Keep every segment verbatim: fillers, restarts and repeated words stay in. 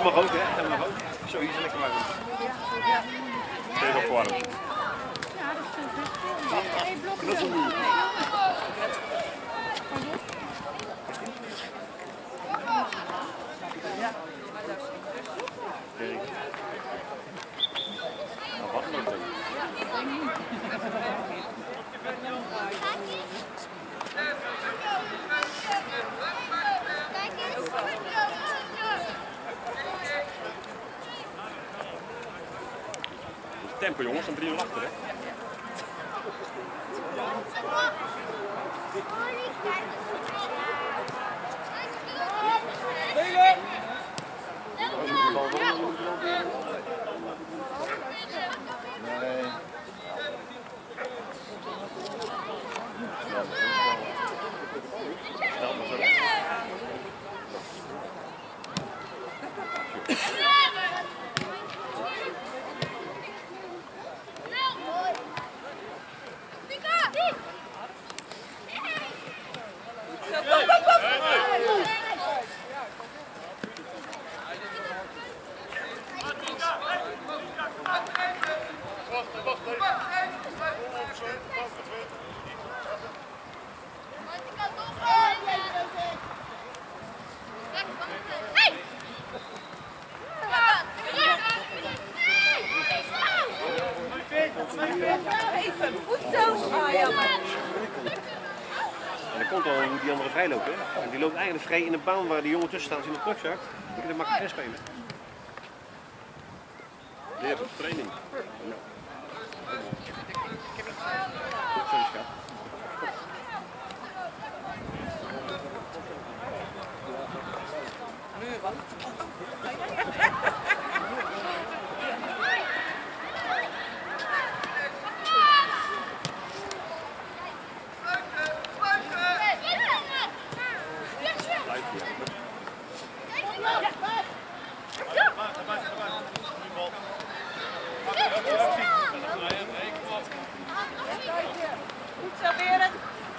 mag ook, hè? Dat mag ook. Zo, hier is lekker warm. Heel nog warm. Ja, dat is een blok. Nou, wat loopt er? Tempo jongens, dan drie nul achter, hè? En dan komt al hoe die andere vrij loopt, hè? En die loopt eigenlijk vrij in de baan waar de jongen tussen staat als hij in de pluk zakt. Dan kun je makkelijk spelen. Leer op training. Sorry, schat. Nu wat? Goed zo, Berend.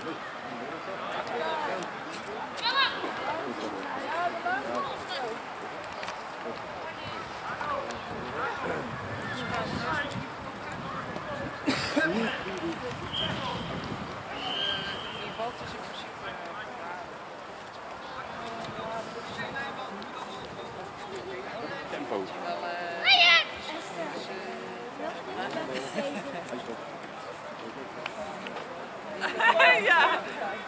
Tempo. Ja.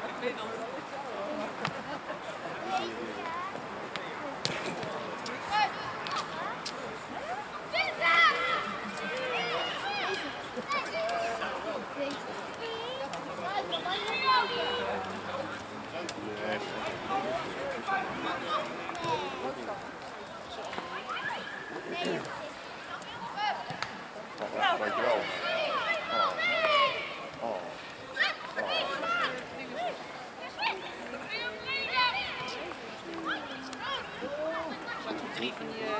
Dankjewel. Drie van die...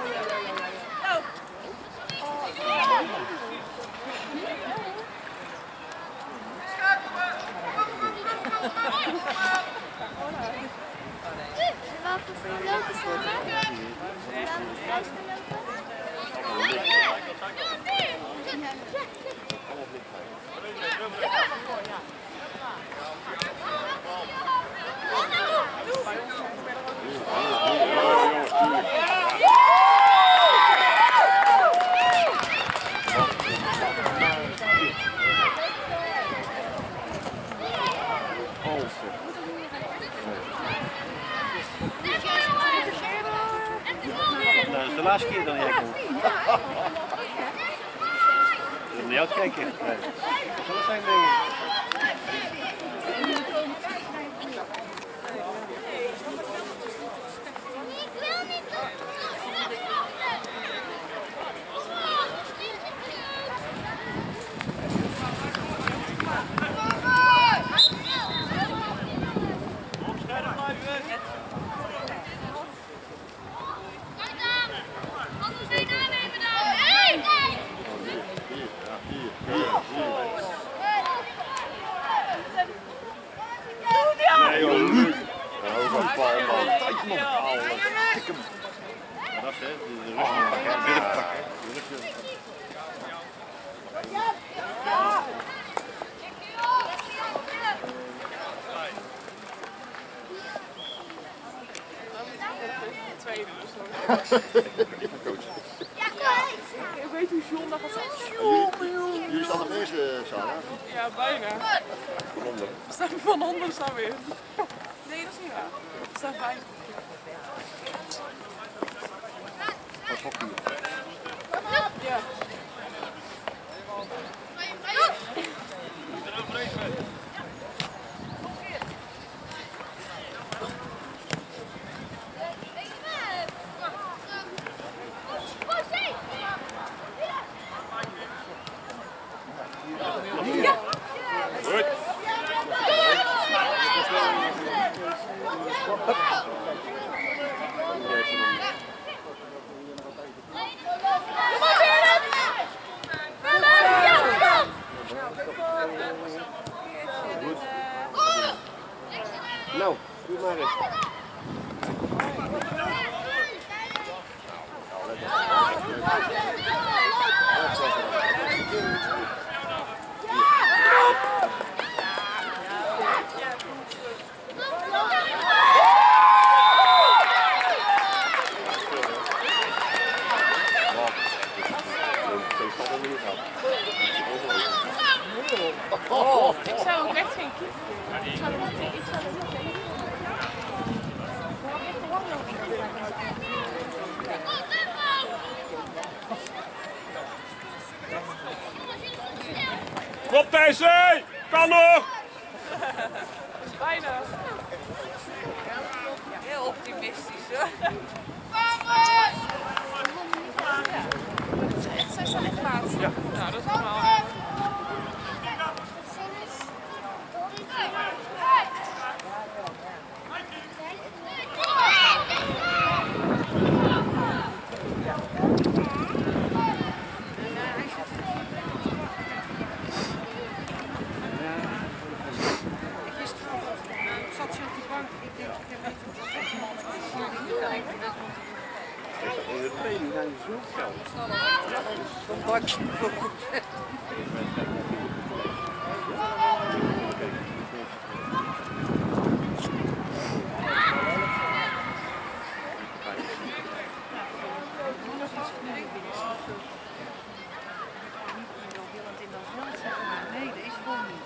Nou, dat is de laatste keer dat jij komt. Ik wil naar jou kijken. Nee. Dat zal het zijn, denk ik. Nee joh, Luc. Nou, dat is een bal man. Tijd man. Dat is hè? De rust pakken, durf pakken. Tweede dus. Ik weet hoe John dat gaat zeggen. Jullie staan nog eerste, Sarah? Ja, bijna. Van onder. We staan van onder staan weer. Nee, dat is niet waar. We staan vijf. Wat hockey? Ja. Goed. Nou, doe maar eens. Oh, ik zou ook echt geen keeper. Ik zou er niet ik zou er niet tegen. Kom Thijssen! Kan nog! Bijna. Heel optimistisch hoor. Zij staan echt laatst. Ja. Nou, dat is normaal. In de training zijn ze zo fel. Een bakje. Nee, deze gewoon niet.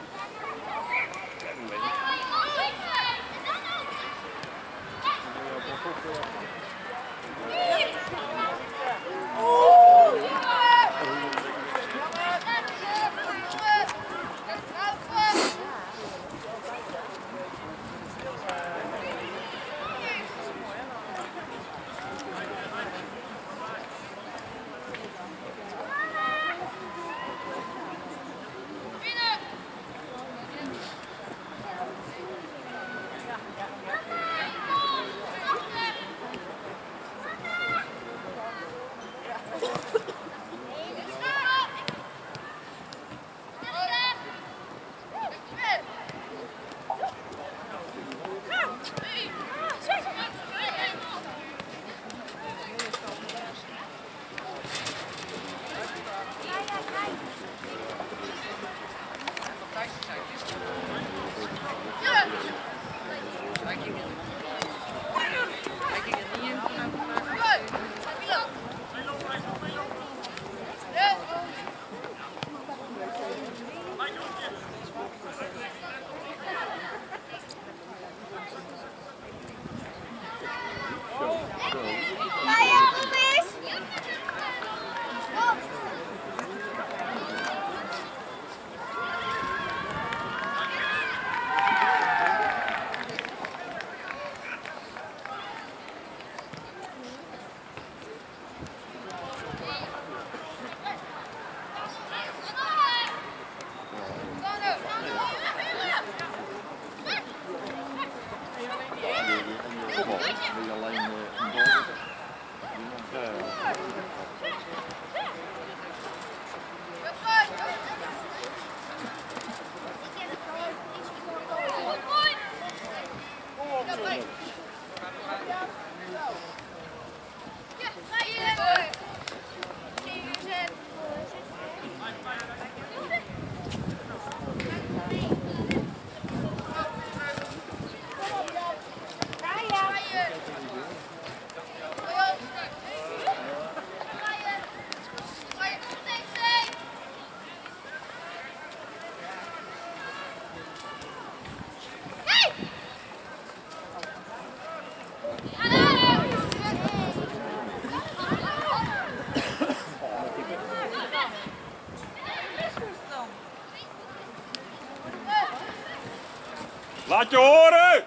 je horen!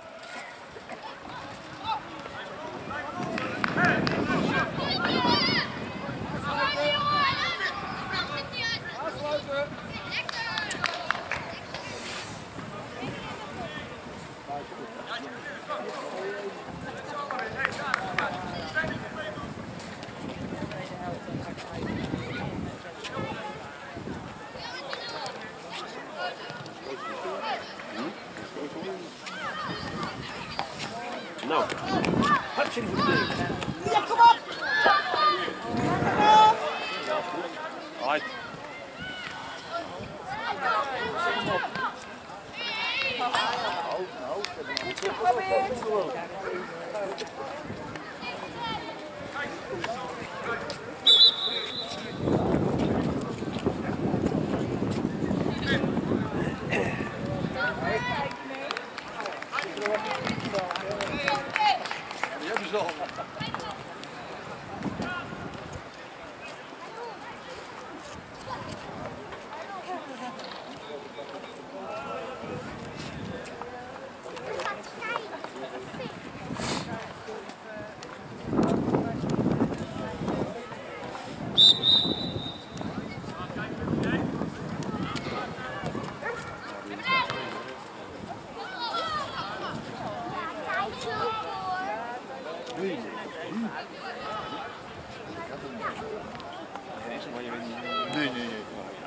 Nou, hartstikke goed. Ja, kom op! Right. Die hebben ze al. Nee, nee, nee.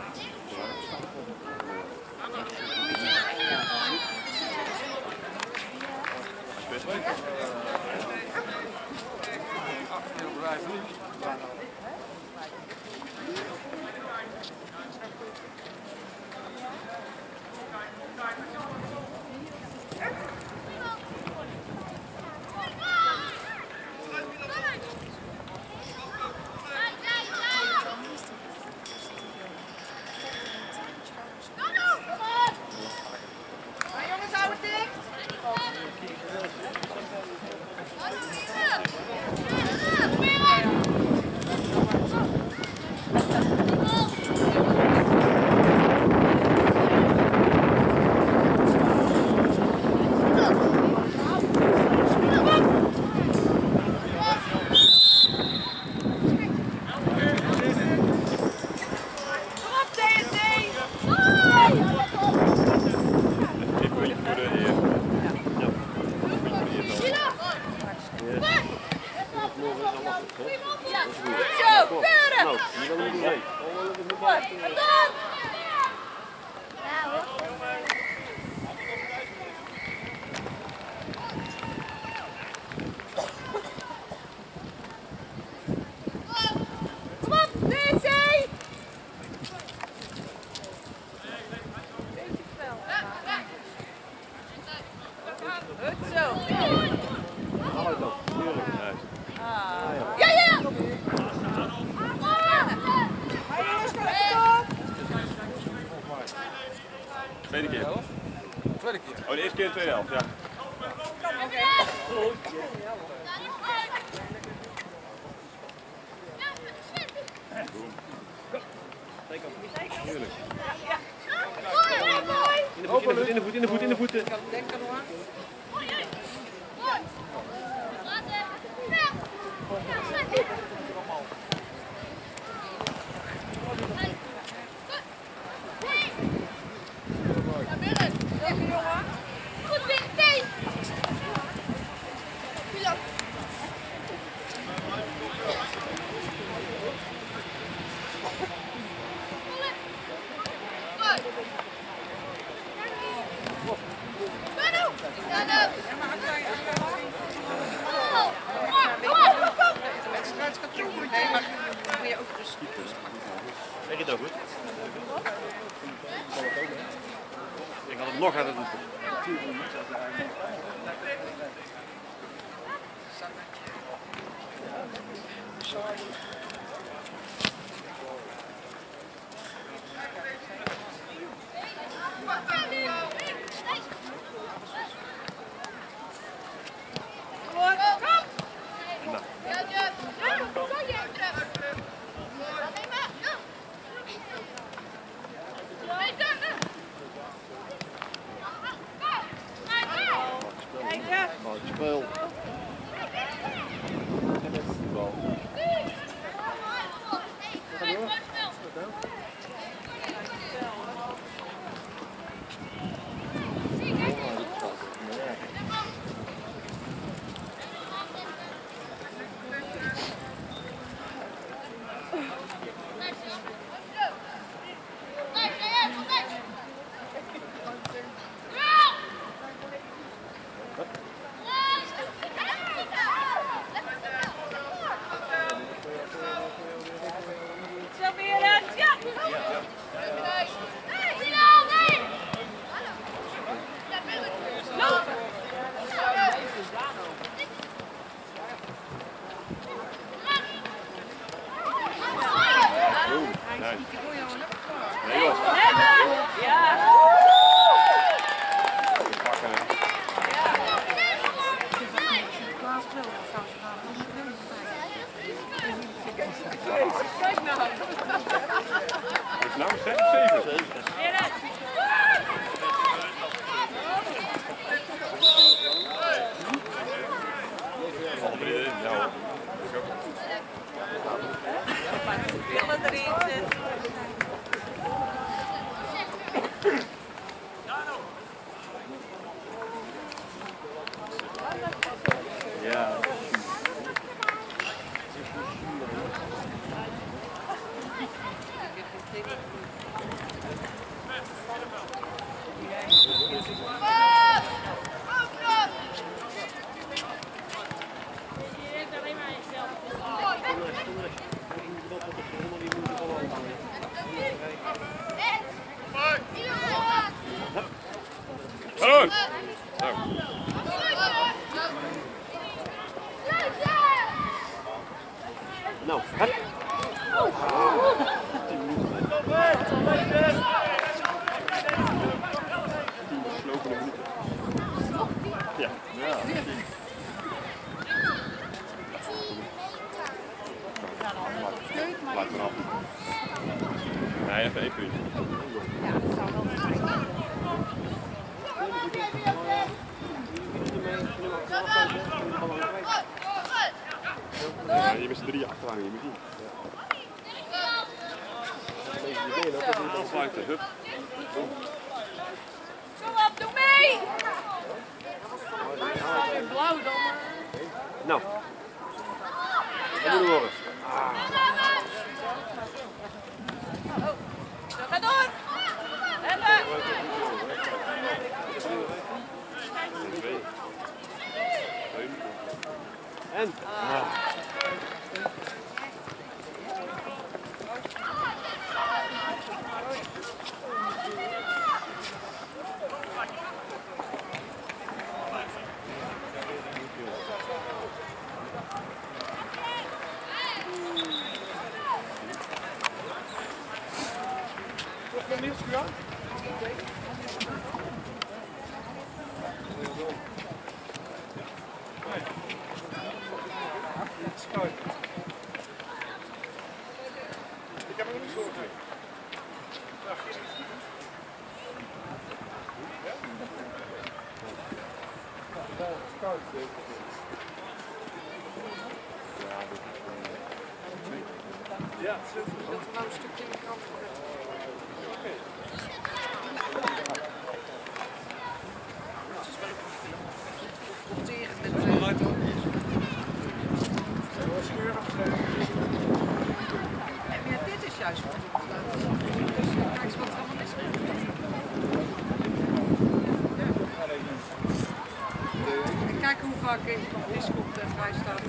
Tweede keer. Tweede keer. Oh, de eerste keer de tweede helft, ja. In de voet, in de voet, in de voet, in de voet. Zeg je dat goed? Ik had het nog harder doen. Hard spel. Bal. Nou, zeven. zeven. Pillen erin zetten. Ja. Hallo! Nou, hup. Slopende minuten. Ja. Ja. Laat maar af. Nee, even één puntje. Ja, dat zou wel fijn zijn. Ja, je bent drie achteraan, je moet zien. Ja. Sluiten, hup. Kom op, doe mee! Blauw dan maar. Nou. Dat moet horen. Ga door! Hebben! En? Ah. Ik heb er nog niet zo mee. Ja, het zit er. Dat we nou een stukje in de krant zetten. Monteren met de... Ja, dit is juist wat ik wil laten zien. Dus kijk eens wat er allemaal is. En kijk hoe vaak ik nog vis komt en vrij staat.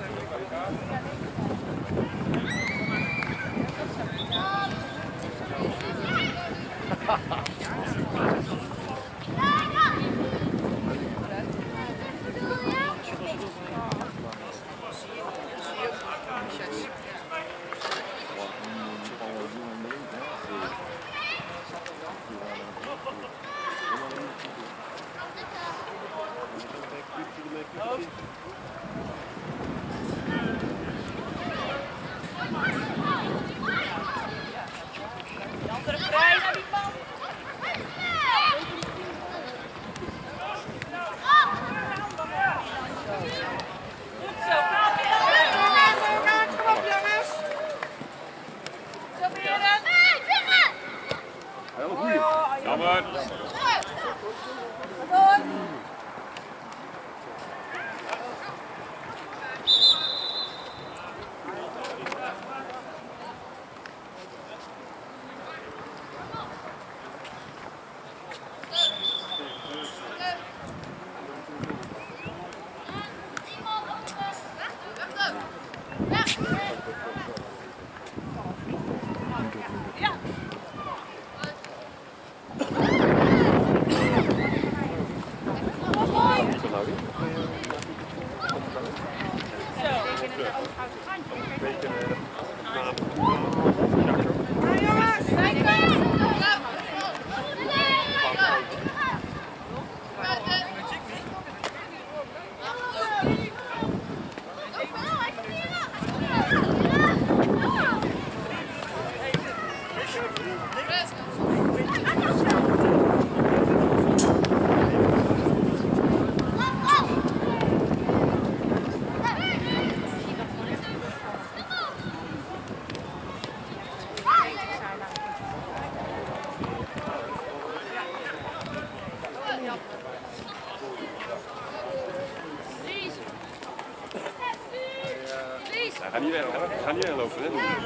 Ga niet weg, ga niet weglopen, hè?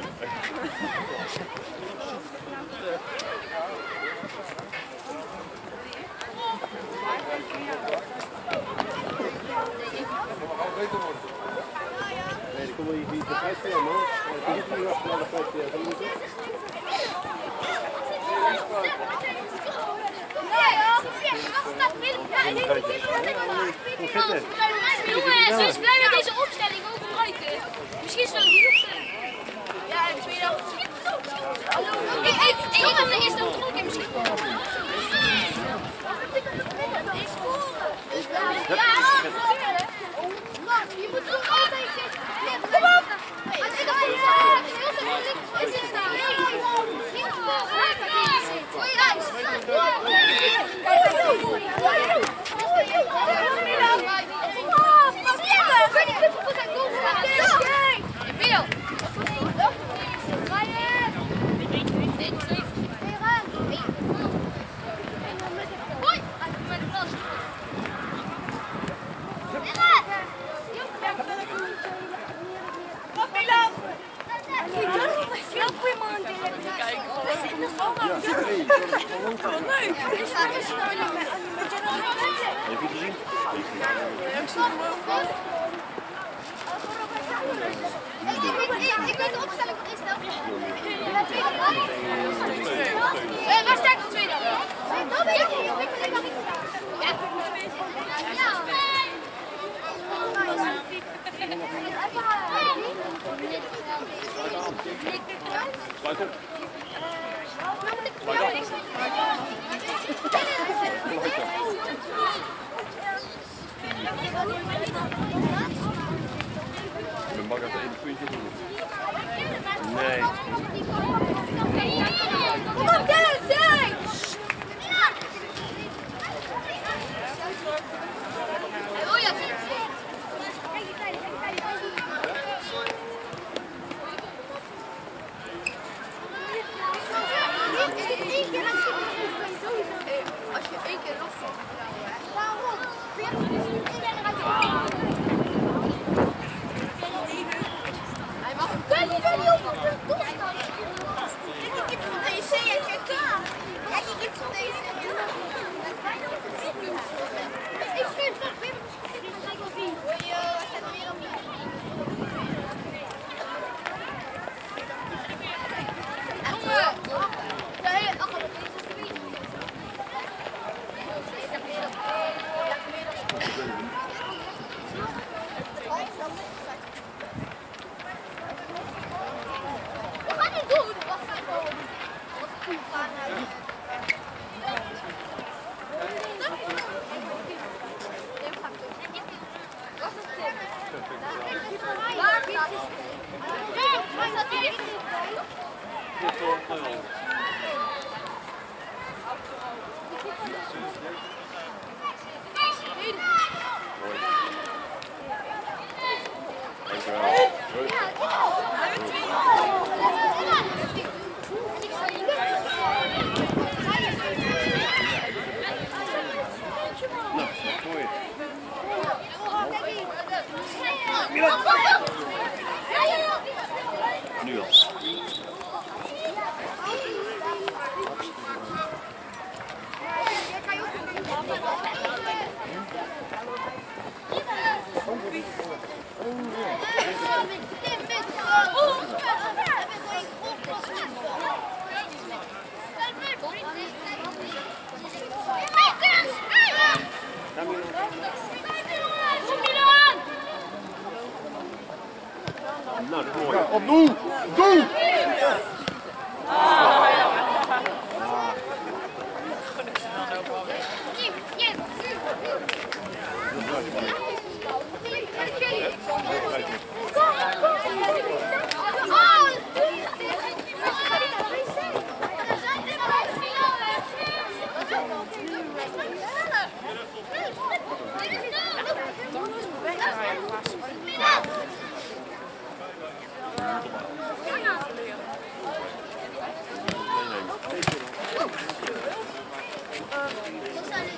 Nee, ik kom wel niet de vijf keer, man. Ik kom niet achter de vijf keer. Jongens, wees blij met deze opstelling ook gebruiken. Misschien is het wel een goede opstelling. Ja, en tweede helft. Ik, ik, ik kan de eerste helft ook misschien. Ja, je moet toch altijd zitten. Kom op! Als ik al heel zo moeilijk is, is het ik weet de opstelling van eerste helft. Waar staat de tweede helft? Dat weet ik niet. Ik weet het niet. Sluit op. Ik ben bang dat er één puntje doen. Nee. Kom op, Dennis! Hey! Oh ja, als je één keer last hebt, waarom? Hij mag kun je wel niet op op de doelstand. Ik heb van deze en je kan. Kijk, ik heb van deze en je kan. Ik stuur terug weer. Kijk op wie. Hoi, hij staat weer op wie. Wat ga je doen? Wat ga je doen? Wat ga je doen? Waar staat het? Waar staat het? Nu al. Nou, dat is mooi. Ja, op doel! Doel!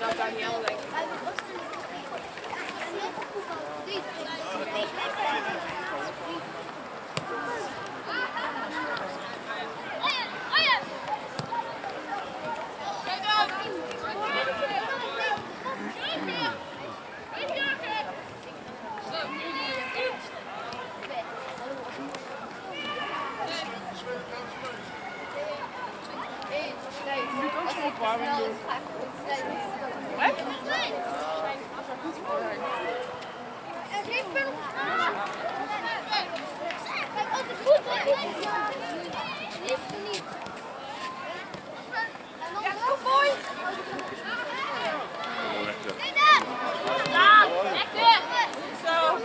Daniel, denk ik. Ja, goed mooi. Lekker. Zo.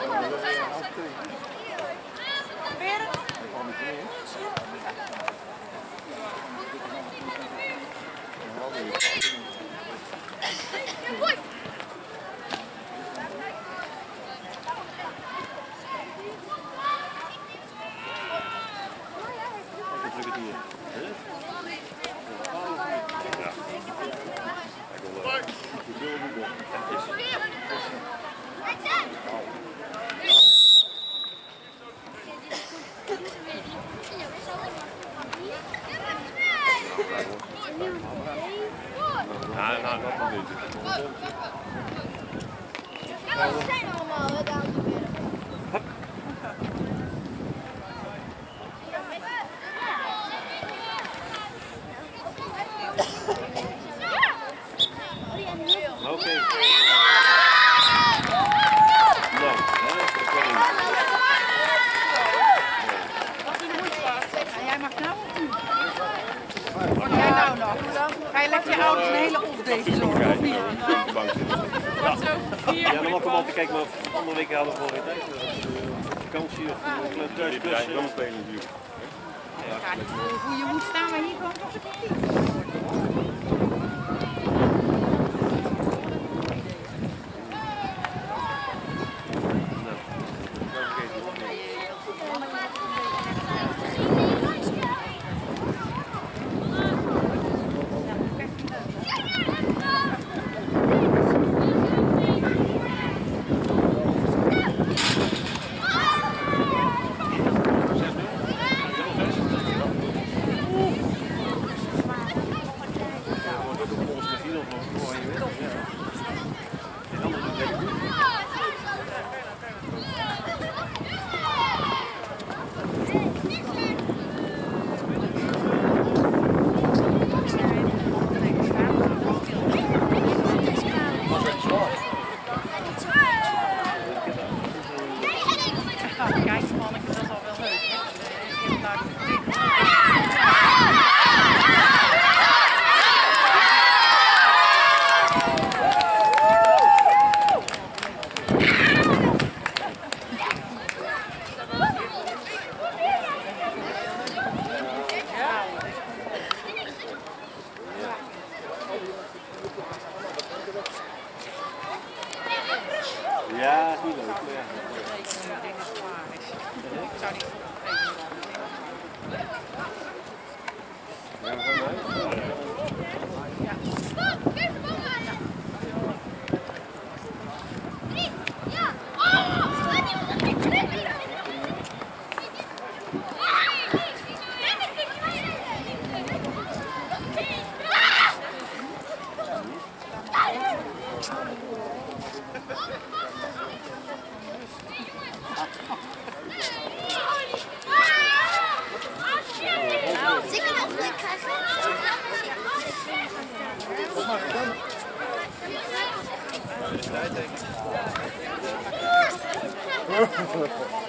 Ja, nou, dat wel niet. Ja, we zijn allemaal, hè, dames en heren. Oké. En jij mag nou of niet? Wat jij nou nog? Ga je lekker je ouders een hele opdate zorgen, of niet? Ja, normaal kom altijd kijken, maar andere weken hadden we gewoon geen tijd. Vakantie of thuis. Die blijft wel spelen natuurlijk. Ja, hoe je moet staan, maar hier gewoon toch een Ja, niet leuk. Maar ja. Ik zou niet Ja, we gaan naar huis. Ja.